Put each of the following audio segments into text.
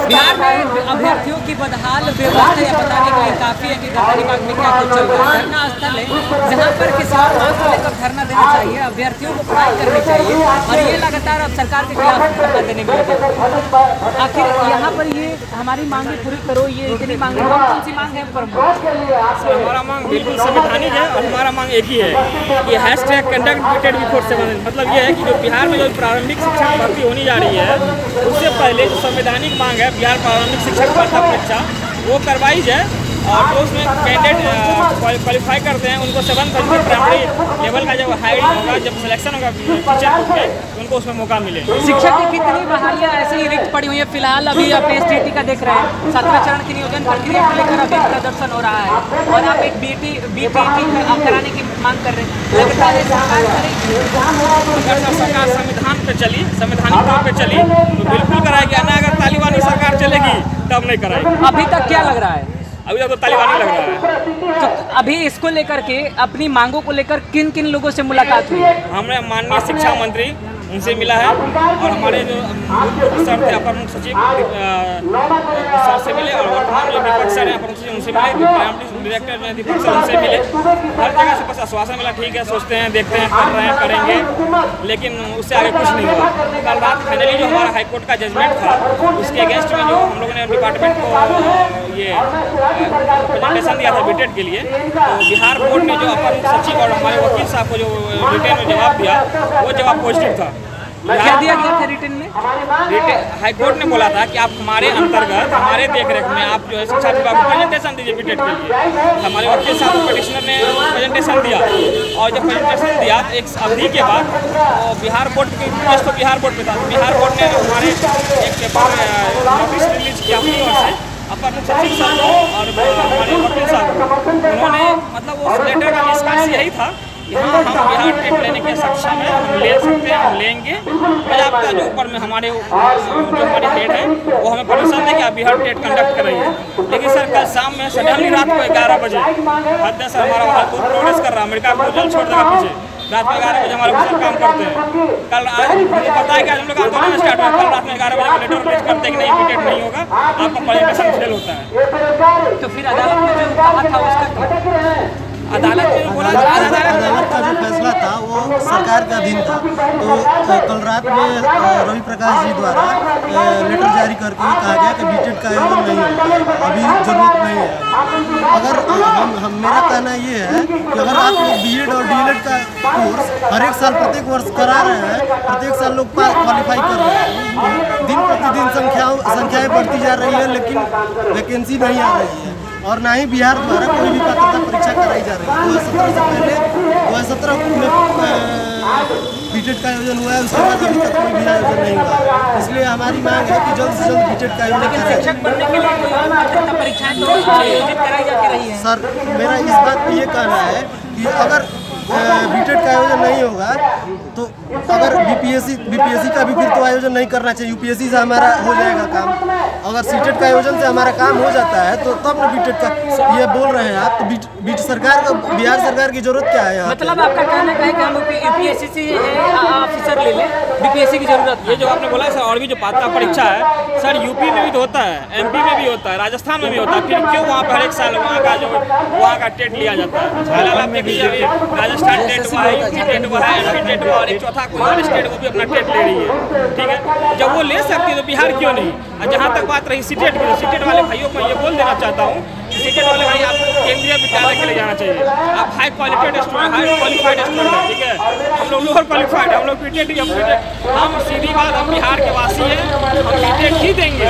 बिहार में अभ्यर्थियों की बदहाल व्यवस्था या बताने के लिए काफ़ी है कि धरना में क्या कुछ चल रहा है। धरना स्थल है जहाँ पर किसी मांग को लेकर धरना देना चाहिए, अभ्यर्थियों को पढ़ाई करनी चाहिए, और ये लगातार अब सरकार के खिलाफ धरना देने में लगे। आखिर यहाँ पर ये हमारी मांगे पूरी करो, ये इतनी मांगे, कौन सी मांग है प्रमुख? हमारा मांग बिल्कुल संवैधानिक है और हमारा मांग एक ही है कि हैशटैग कंडक्ट बीटेड बिफोर 7। मतलब ये है कि जो बिहार में जो प्रारंभिक शिक्षक भर्ती होने जा रही है उससे पहले जो संवैधानिक मांग है बिहार प्रारंभिक शिक्षक पात्रता परीक्षा वो करवाई जाए, और जो उसमें कैंडिडेट क्वालिफाई करते हैं उनको 7 प्राइमरी लेवल का जब हायरिंग होगा, जब सिलेक्शन होगा टीचर में, तो उनको उसमें मौका मिले। शिक्षक की कितनी बहालियाँ ऐसे ही रिक्त पड़ी हुई है फिलहाल? अभी आप STT का देख रहे हैं, 7वें चरण की नियोजन प्रक्रिया को लेकर अभी प्रदर्शन हो रहा है, और आप एक BTET कराने की मांग कर रहे हैं। लगता है सरकार करेगी? अगर सरकार संविधान पे चली, संवैधानिक तौर पे चली तो बिल्कुल कराएगी, ना अगर तालिबानी सरकार चलेगी तब नहीं कराएगी। अभी तक क्या लग रहा है? अभी तक तो तालिबानी लग रहा है। तो अभी इसको लेकर के अपनी मांगों को लेकर किन किन लोगों से मुलाकात हुई? हमने माननीय शिक्षा मंत्री उनसे मिला है, और हमारे जो सर थे अपर मुख्य सचिव सर से मिले, और वर्तमान जो दीपक सर हैं अपर मुख्य सचिव उनसे मिले, प्राइमरी डायरेक्टर जो दीपक सर उनसे मिले। हर जगह से बस आश्वासन मिला, ठीक है सोचते हैं, देखते हैं, कर रहे हैं, करेंगे, लेकिन उससे आगे कुछ नहीं हुआ। कल रात फाइनली जो हमारा हाईकोर्ट का जजमेंट था उसके अगेंस्ट में जो हम लोगों ने डिपार्टमेंट को ये प्रेजेंटेशन दिया था बीटेड के लिए, तो बिहार बोर्ड ने जो अपर मुख्य सचिव और हमारे वकील साहब को जो रिटेन में जवाब दिया वो जवाब पॉजिटिव था। क्या दिया गया था रिटर्न में? हाईकोर्ट ने बोला था कि आप हमारे अंतर्गत, हमारे देखरेख में आप जो है शिक्षा विभाग को प्रेजेंटेशन दीजिए बीटेड के लिए। हमारे वकील साहब पिटिशनर ने प्रेजेंटेशन दिया, और जब प्रेजेंटेशन दिया तो एक अवधि के बाद बिहार बोर्ड की केस तो बिहार बोर्ड में था, तो बिहार बोर्ड ने हमारे एक पेपर नोटिस रिलीज किया अपनी ओर से अपर मुख्य सचिव साहब को और हमारे वकील साहब को। उन्होंने मतलब उस लेटर का निष्कर्ष यही था कि हाँ हम बिहार टेट लेने के सक्षम हैं, हम ले सकते हैं, हम लेंगे। आपका जो ऊपर में हमारे जो हमारे हेड है वो हमें परमिशन दे कि आप बिहार टेट कंडक्ट कर रही है। लेकिन सर कल शाम में सडनली रात को 11 बजे हद है सर, हमारा वहाँ प्रोग्रेस कर रहा है, अमेरिका को जल्द छोड़ देगा पीछे। रात में 11 बजे हमारे ऑफिसर काम करते हैं। कल मुझे पता है कि आज हम लोग आंदोलन स्टार्ट हुआ, कल रात में 11 बजे लेटर रिलीज करते हैं कि नहीं बीटेड नहीं होगा, आपका प्रेजेंटेशन फेल होता है। तो फिर अदालत में जो कहा था उसका अदालत में बोला अदालत का जो फैसला था वो सरकार का अधीन था। तो कल रात में रवि प्रकाश जी द्वारा लेटर जारी करके कहा गया कि बीटेड का आयोजन नहीं होगा, अभी जरूरत नहीं है। अगर हम मेरा कहना ये है कि अगर आप लोग बीएड और डीएलएड का कोर्स हर एक साल प्रत्येक वर्ष करा रहे हैं, प्रत्येक साल लोग क्वालिफाई कर रहे हैं, दिन प्रतिदिन संख्याएँ बढ़ती जा रही है, लेकिन वैकेंसी नहीं आ रही है, और ना ही बिहार द्वारा कोई भी पात्रता परीक्षा कराई जा रही है। 2017 से पहले 2017 में बीटेड का आयोजन हुआ है, उसके बाद अभी तक कोई भी आयोजन नहीं हुआ। इसलिए हमारी मांग है कि जल्द से जल्द बीटेड का आयोजन कराएं। शिक्षक बनने के लिए कोई और पात्रता परीक्षाएं तो आयोजित कराई जाती रही है। सर मेरा इस बात पे ये कहना है कि अगर बीटेड का आयोजन नहीं होगा तो अगर बीपीएससी का भी फिर तो आयोजन नहीं करना चाहिए, यूपीएससी से हमारा हो जाएगा काम। अगर सीटेट का आयोजन से हमारा काम हो जाता है तो तब ना बीटेड का ये बोल रहे हैं आप, तो सरकार का, बिहार सरकार की जरूरत क्या है? मतलब आपका कहना है कि हम यूपीएससी से ऑफिसर ले लें, बीपीएससी की जरूरत? ये जो आपने बोला सर, और भी जो पात्रता परीक्षा है सर यूपी में भी तो होता है, एमपी में भी होता है, राजस्थान में भी होता है, फिर क्यों वहाँ पर हर एक साल वहाँ का टेट लिया जाता है? में भी राजस्थान टेट हुआ है, यूपी टेट हुआ है, एमपी टेट हुआ, और एक चौथा कोई और स्टेट वो भी अपना टेट ले रही है, ठीक है। जब वो ले सकती है तो बिहार क्यों नहीं? और जहाँ तक बात रही सीटेट की, तो सीटेट वाले भाइयों को ये बोल देना चाहता हूँ कि सीटेट वाले भाई आपको केंद्रीय विद्यालय के लिए जाना चाहिए। आप high qualified student, high qualified student है, ठीक है। हम लोग लोअर क्वालिफाइड है, हम लोग बीटेड, हम सीधी बात, हम बिहार के वासी हैं, हम बीटेड ही देंगे,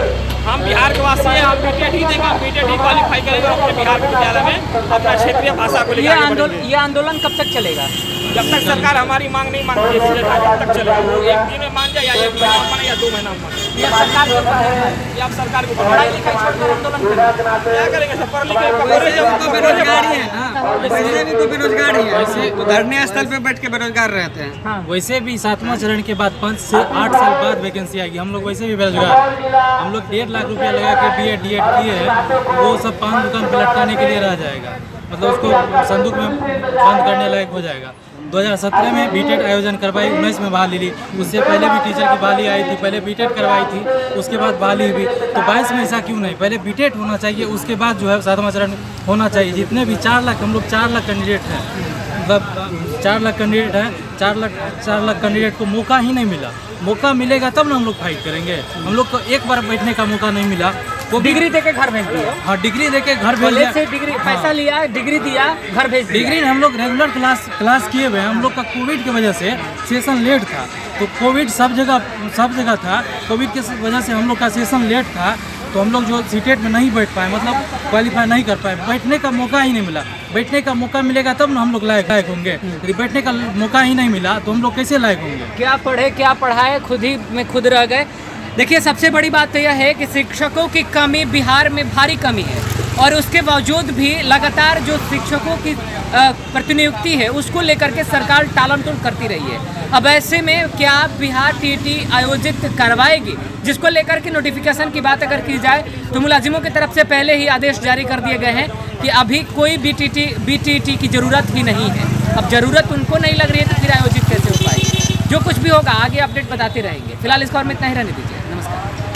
हम बिहार के वासी हैं, हम बीटेड ही देंगे, हम बीटेड ही क्वालिफाई करेंगे अपने बिहार के विद्यालय में अपना क्षेत्रीय भाषा को लेकर। ये आंदोलन कब तक चलेगा? जब तक सरकार हमारी मांग नहीं मानती है, तब तक चलेगा। वो एक दिन में मान जाए या 1 महीना माने या 2 महीना माने, ये सरकार को ये आप सरकार को पढ़ाई लिखाई छोड़कर आंदोलन क्या करेंगे? सब पढ़ लिखे बेरोजगारी है ना, वैसे भी तो बेरोजगारी है, वैसे तो धरने स्थल पे बैठ के बेरोजगार रहते हैं। हाँ। वैसे भी 7वां चरण के बाद 5 से 8 साल बाद वैकेंसी आएगी, हम लोग वैसे भी बेरोजगार। हम लोग 1.5 लाख रुपया लगा के बीएड डीएड किए हैं, वो सब पान दुकान पे लटकाने के लिए रह जाएगा, मतलब उसको संदूक में बंद करने लायक हो जाएगा। 2017 में बीटेट आयोजन करवाई, 19 में बहाली ली। उससे पहले भी टीचर की बहाली आई थी, पहले बीटेट करवाई थी, उसके बाद बहाली हुई। तो 22 में ऐसा क्यों नहीं? पहले बीटेट होना चाहिए, उसके बाद जो है 7वां चरण होना चाहिए। जितने भी 4 लाख, हम लोग 4 लाख कैंडिडेट हैं, मतलब 4 लाख कैंडिडेट हैं, 4 लाख कैंडिडेट को मौका ही नहीं मिला। मौका मिलेगा तब ना हम लोग फाइट करेंगे। हम लोग को एक बार बैठने का मौका नहीं मिला। वो डिग्री देके घर भेज दिया। हाँ, डिग्री देके घर भेज दिया। से डिग्री पैसा लिया, डिग्री दिया, घर भेज दिया। डिग्री हम लोग रेगुलर क्लास किए हुए हैं। हम लोग का कोविड की वजह से सेशन लेट था, तो कोविड सब जगह था। कोविड की वजह से हम लोग का सेशन लेट था, तो हम लोग जो सीटेट में नहीं बैठ पाए, मतलब क्वालिफाई नहीं कर पाए। बैठने का मौका ही नहीं मिला। बैठने का मौका मिलेगा तब ना हम लोग लायक होंगे। यदि बैठने का मौका ही नहीं मिला तो हम लोग कैसे लायक होंगे? क्या पढ़े क्या पढ़ाए, खुद ही में खुद रह गए। देखिए, सबसे बड़ी बात तो यह है कि शिक्षकों की कमी बिहार में भारी कमी है, और उसके बावजूद भी लगातार जो शिक्षकों की प्रतिनियुक्ति है उसको लेकर के सरकार टालमटोल करती रही है। अब ऐसे में क्या बिहार टीटी आयोजित करवाएगी, जिसको लेकर के नोटिफिकेशन की बात अगर की जाए तो मुलाजिमों की तरफ से पहले ही आदेश जारी कर दिए गए हैं कि अभी कोई बीटीटी की ज़रूरत ही नहीं है। अब ज़रूरत उनको नहीं लग रही है तो फिर आयोजित कैसे हो पाएगी? जो कुछ भी होगा आगे अपडेट बताते रहेंगे। फिलहाल इस खबर में इतना ही रहने दीजिए। नमस्कार।